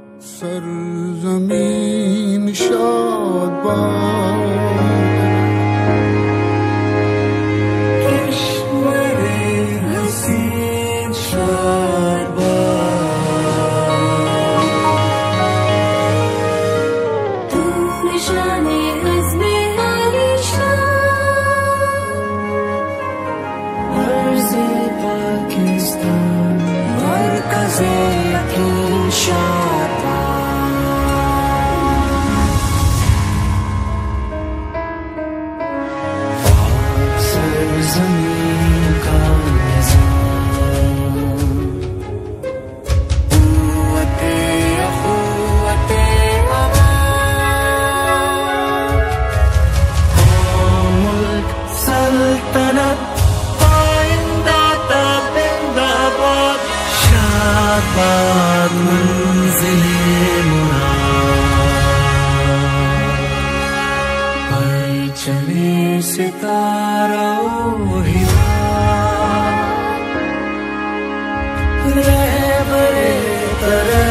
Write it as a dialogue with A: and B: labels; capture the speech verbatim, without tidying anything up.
A: सरज़मीन शादबाद
B: कश्मीरे हसीन शादबाद तू निशाने अज़्मे आलिशान मर्ज़े पाकिस्तान मरकज़े यकीन शादबाद ज़मीन का निज़ाम क़ुव्वते अख़ुव्वते अमान मुल्क सल्तनत पाइंदा ज़िंदाबाद शादबाद मंज़िले मुराद परचमे सितारा रहबरे तरह